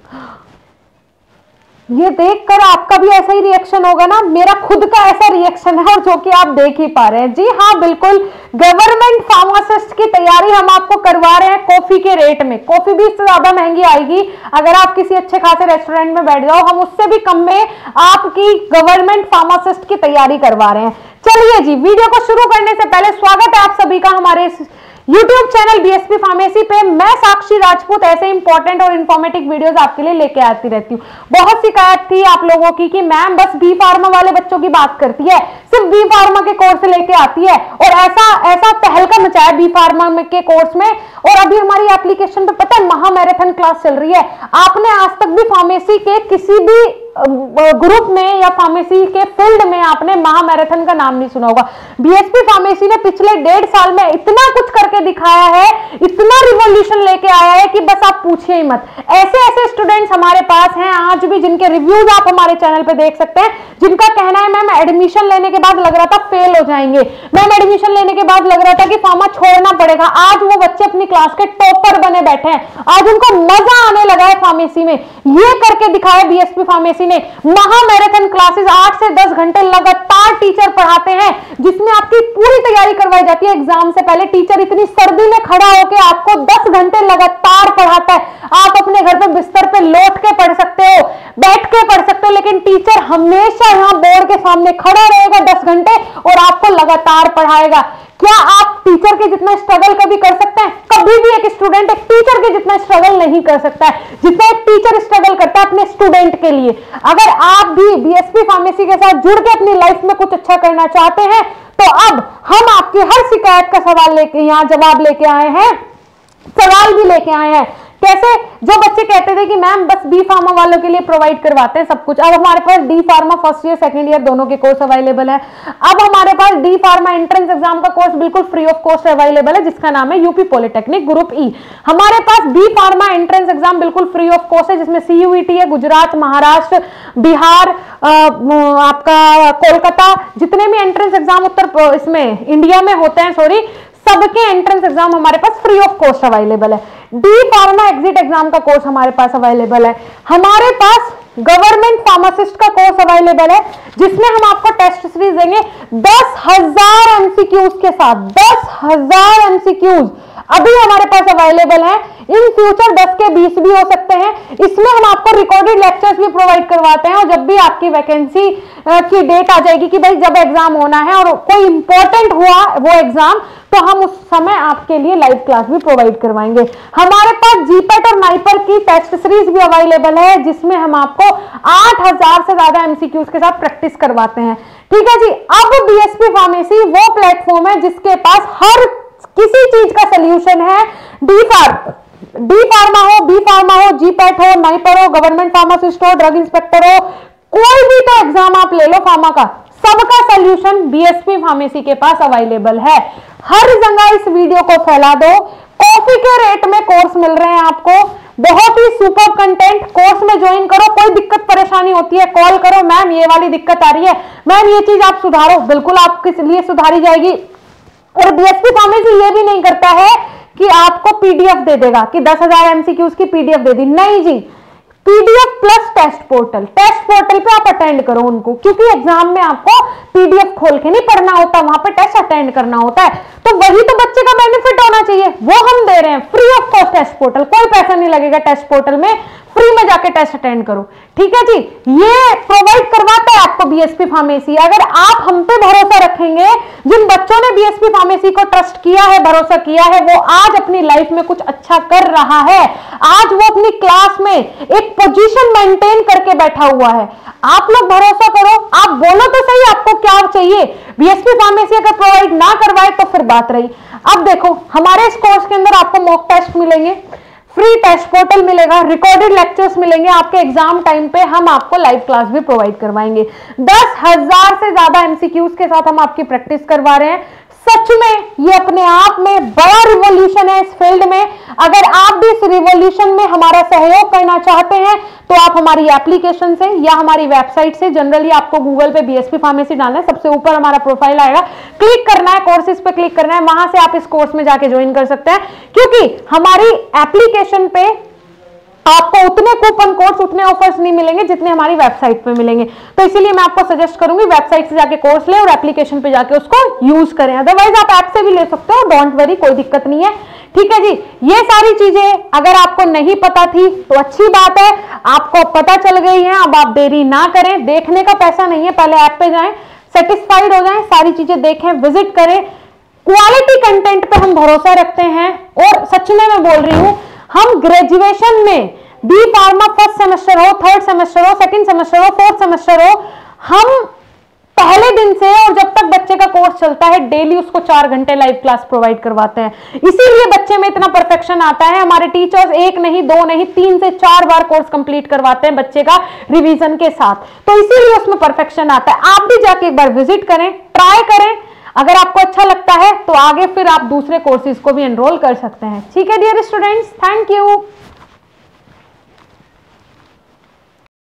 ये देखकर आपका भी ऐसा ही रिएक्शन होगा ना, मेरा खुद का ऐसा रिएक्शन है और जो कि आप देख ही पा रहे हैं। जी हाँ, बिल्कुल गवर्नमेंट फार्मासिस्ट की तैयारी हम आपको करवा रहे हैं कॉफी के रेट में। कॉफी भी इससे ज्यादा महंगी आएगी अगर आप किसी अच्छे खासे रेस्टोरेंट में बैठ जाओ, हम उससे भी कम में आपकी गवर्नमेंट फार्मासिस्ट की तैयारी करवा रहे हैं। चलिए जी, वीडियो को शुरू करने से पहले स्वागत है आप सभी का हमारे इस YouTube चैनल बीएसपी फार्मेसी पे। मैं साक्षी राजपूत ऐसे इंपॉर्टेंट और इन्फॉर्मेटिव वीडियोस आपके लिए लेके आती रहती हूँ। बहुत शिकायत थी आप लोगों की कि मैम बस बी फार्मा वाले बच्चों की बात करती है, सिर्फ बी फार्मा के कोर्स लेके आती है, और ऐसा तहलका मचाया बी फार्मा के कोर्स में। और अभी हमारी एप्लीकेशन पे पता है महा मैराथन क्लास चल रही है। आपने आज तक भी फार्मेसी के किसी भी ग्रुप में या फार्मेसी के फील्ड में आपने महा मैराथन का नाम नहीं सुना होगा। बीएसपी फार्मेसी ने पिछले 1.5 साल में इतना कुछ करके दिखाया है, इतना रिवॉल्यूशन लेके आया है कि बस आप पूछिए ही मत। ऐसे ऐसे स्टूडेंट्स हमारे पास हैं आज भी जिनके रिव्यूज आप हमारे चैनल पे देख सकते हैं, जिनका कहना है मैम एडमिशन लेने के बाद लग रहा था फेल हो जाएंगे, मैम एडमिशन लेने के बाद लग रहा था कि फार्मा छोड़ना पड़ेगा। आज वो बच्चे अपनी क्लास के टॉपर बने बैठे हैं, आज उनको मजा आने लगा है फार्मेसी में। ये करके दिखाया बीएसपी फार्मेसी ने। महा मैराथन क्लासेस 8 से 10 घंटे लगातार टीचर पढ़ाते हैं, जिसमें आपकी पूरी तैयारी करवाई जाती है। एग्जाम से पहले टीचर इतनी सर्दी में खड़ा होकर आपको 10 घंटे लगातार पढ़ाता है। आप अपने घर पे बिस्तर पे लौट के पढ़ सकते हो, बैठ के पढ़ सकते हो, लेकिन टीचर हमेशा यहां बोर्ड के सामने खड़ा रहेगा 10 घंटे और आपको लगातार पढ़ाएगा। क्या आप टीचर के जितना स्ट्रगल कभी कर सकते हैं? कभी भी एक स्टूडेंट एक टीचर के जितना स्ट्रगल नहीं कर सकता है जितना एक टीचर स्ट्रगल करता है अपने स्टूडेंट के लिए। अगर आप भी बीएसपी फार्मेसी के साथ जुड़ के अपनी लाइफ में कुछ अच्छा करना चाहते हैं तो अब हम आपकी हर शिकायत का सवाल लेके यहाँ जवाब लेके आए हैं, सवाल भी लेके आए हैं। कैसे? जो बच्चे कहते थे कि मैम बस बी फार्मा वालों के लिए प्रोवाइड करवाते हैं सब कुछ, अब हमारे पास D pharma first year second year दोनों के कोर्स अवेलेबल है। अब हमारे पास डी फार्मा एंट्रेंस एग्जाम का कोर्स बिल्कुल फ्री ऑफ कॉस्ट अवेलेबल है, जिसका नाम है यूपी पॉलिटेक्निक ग्रुप ई। हमारे पास बी फार्मा एंट्रेंस एग्जाम बिल्कुल फ्री ऑफ कॉस्ट है, जिसमें सीयूईटी है, गुजरात, महाराष्ट्र, बिहार, आपका कोलकाता, जितने भी एंट्रेंस एग्जाम उत्तर इसमें इंडिया में होते हैं, सबके एंट्रेंस एग्जाम हमारे पास फ्री ऑफ कॉस्ट अवेलेबल है। डी फार्मा एग्जिट एग्जाम का कोर्स हमारे पास अवेलेबल है। हमारे पास गवर्नमेंट फार्मासिस्ट का कोर्स अवेलेबल है, जिसमें हम आपको टेस्ट सीरीज देंगे 10,000 एमसीक्यूज के साथ। 10,000 एमसीक्यूज अभी हमारे पास अवेलेबल है, इन फ्यूचर 10 के 20 भी हो सकते हैं। इसमें हम आपको रिकॉर्डेड लेक्चर्स भी प्रोवाइड करवाते हैं, और जब भी आपकी वैकेंसी की डेट आ जाएगी कि भाई जब एग्जाम होना है और कोई इंपॉर्टेंट हुआ वो एग्जाम, तो हम उस समय आपके लिए लाइव क्लास भी प्रोवाइड करवाएंगे। हमारे पास जीपेट और नाइपर की टेस्ट सीरीज भी अवेलेबल है, जिसमें हम आपको 8,000 से ज्यादा एमसीक्यूज के साथ प्रैक्टिस करवाते हैं। ठीक है जी। अब बीएसपी फार्मेसी वो प्लेटफॉर्म है जिसके पास हर किसी चीज का सोल्यूशन है। डी फार्मा हो, बी फार्मा हो, जीपेट हो, नाइपर हो, गवर्नमेंट फार्मासिस्ट हो, ड्रग इंस्पेक्टर हो, कोई भी तो एग्जाम आप ले लो फार्मा का, सबका सोल्यूशन बीएसपी फार्मेसी के पास अवेलेबल है। हर जगह इस वीडियो को फैला दो। कॉफी के रेट में कोर्स मिल रहे हैं आपको, बहुत ही सुपर कंटेंट। कोर्स में ज्वाइन करो, कोई दिक्कत परेशानी होती है कॉल करो, मैम ये वाली दिक्कत आ रही है, मैम ये चीज आप सुधारो, बिल्कुल आपके लिए सुधारी जाएगी। और बीएसपी फार्मेसी ये भी नहीं करता है कि आपको पीडीएफ दे देगा कि 10,000 एमसीक्यूज की पीडीएफ दे दी, नहीं जी। पीडीएफ प्लस टेस्ट पोर्टल पे आप अटेंड करो उनको, क्योंकि एग्जाम में आपको पीडीएफ खोल के नहीं पढ़ना होता, वहां पे टेस्ट अटेंड करना होता है। तो वही तो बच्चे का बेनिफिट होना चाहिए, वो हम दे रहे हैं free of cost test portal. कोई पैसा नहीं लगेगा टेस्ट पोर्टल में, फ्री में जाके टेस्ट अटेंड करो। ठीक है जी। ये प्रोवाइड करवाता है आपको बीएसपी फार्मेसी। अगर आप हम पे भरोसा रखेंगे, जिन बच्चों ने बीएसपी फार्मेसी को ट्रस्ट किया है, भरोसा किया है, वो आज अपनी लाइफ में कुछ अच्छा कर रहा है। आज वो अपनी क्लास में एक पोजीशन मेंटेन करके बैठा हुआ है। आप लोग भरोसा करो, आप बोलो तो सही आपको क्या चाहिए। बीएसपी फार्मेसी अगर प्रोवाइड ना करवाए तो फिर बात रही। अब देखो, हमारे इस कोर्स के अंदर आपको मॉक टेस्ट मिलेंगे, फ्री टेस्ट पोर्टल मिलेगा, रिकॉर्डेड लेक्चर्स मिलेंगे, आपके एग्जाम टाइम पे हम आपको लाइव क्लास भी प्रोवाइड करवाएंगे। 10,000 से ज्यादा एमसीक्यूज के साथ हम आपकी प्रैक्टिस करवा रहे हैं। सच में ये अपने आप में बड़ा रिवॉल्यूशन है इस फील्ड में। अगर आप भी इस रिवॉल्यूशन में हमारा सहयोग करना चाहते हैं तो आप हमारी एप्लीकेशन से या हमारी वेबसाइट से, जनरली आपको गूगल पे बीएसपी फार्मेसी डालना है, सबसे ऊपर हमारा प्रोफाइल आएगा, क्लिक करना है, कोर्सेज पे क्लिक करना है, वहां से आप इस कोर्स में जाके ज्वाइन कर सकते हैं। क्योंकि हमारी एप्लीकेशन पे आपको उतने कूपन कोड्स, उतने ऑफर्स नहीं मिलेंगे जितने हमारी वेबसाइट पे मिलेंगे। तो इसीलिए मैं आपको सजेस्ट करूंगी वेबसाइट से जाके कोर्स ले और एप्लीकेशन पे जाके उसको यूज करें। अदरवाइज आप ऐप से भी ले सकते हो, डोंट वरी, कोई दिक्कत नहीं है। ठीक है जी, ये सारी चीजें अगर आपको नहीं पता थी तो अच्छी बात है, आपको पता चल गई है। अब आप देरी ना करें, देखने का पैसा नहीं है, पहले ऐप पे जाएं, सेटिस्फाइड हो जाएं, सारी चीजें देखें, विजिट करें। क्वालिटी कंटेंट पे हम भरोसा रखते हैं और सच में मैं बोल रही हूं, हम ग्रेजुएशन में बी फार्मा फर्स्ट सेमेस्टर हो, थर्ड सेमेस्टर हो, सेकंड सेमेस्टर हो, फोर्थ सेमेस्टर हो, हम पहले दिन से और जब तक बच्चे का कोर्स चलता है डेली उसको 4 घंटे लाइव क्लास प्रोवाइड करवाते हैं। इसीलिए बच्चे में इतना परफेक्शन आता है। हमारे टीचर्स 1 नहीं 2 नहीं 3 से 4 बार कोर्स कंप्लीट करवाते हैं बच्चे का रिवीजन के साथ, तो इसीलिए उसमें परफेक्शन आता है। आप भी जाके एक बार विजिट करें, ट्राई करें, अगर आपको अच्छा लगता है तो आगे फिर आप दूसरे कोर्सेज को भी एनरोल कर सकते हैं। ठीक है डियर स्टूडेंट्स, थैंक यू।